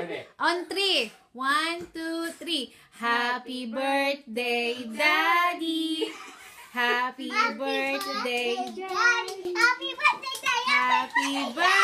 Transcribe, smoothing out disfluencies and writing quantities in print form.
On three. 1, 2, 3. Happy birthday, Daddy. Happy birthday, Daddy. Happy birthday, Daddy. Happy birthday.